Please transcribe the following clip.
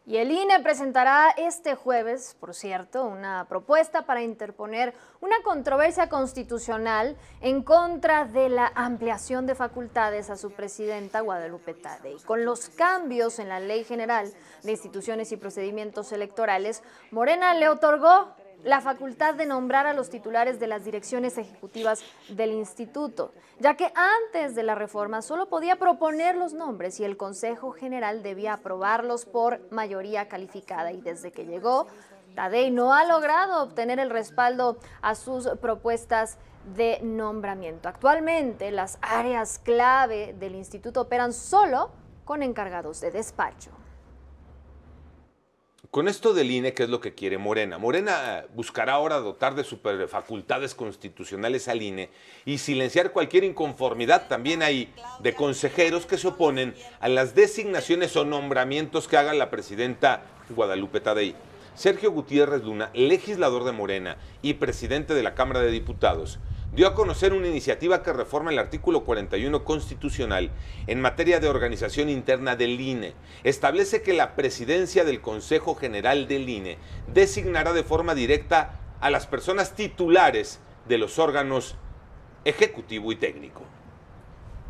Y el INE presentará este jueves, por cierto, una propuesta para interponer una controversia constitucional en contra de la ampliación de facultades a su presidenta Guadalupe Tadei. Con los cambios en la Ley General de Instituciones y Procedimientos Electorales, Morena le otorgó la facultad de nombrar a los titulares de las direcciones ejecutivas del instituto, ya que antes de la reforma solo podía proponer los nombres y el Consejo General debía aprobarlos por mayoría calificada. Y desde que llegó, Tadei no ha logrado obtener el respaldo a sus propuestas de nombramiento. Actualmente, las áreas clave del instituto operan solo con encargados de despacho. Con esto del INE, ¿qué es lo que quiere Morena? Morena buscará ahora dotar de superfacultades constitucionales al INE y silenciar cualquier inconformidad también hay de consejeros que se oponen a las designaciones o nombramientos que haga la presidenta Guadalupe Tadei. Sergio Gutiérrez Luna, legislador de Morena y presidente de la Cámara de Diputados, dio a conocer una iniciativa que reforma el artículo 41 constitucional en materia de organización interna del INE. Establece que la presidencia del Consejo General del INE designará de forma directa a las personas titulares de los órganos ejecutivo y técnico.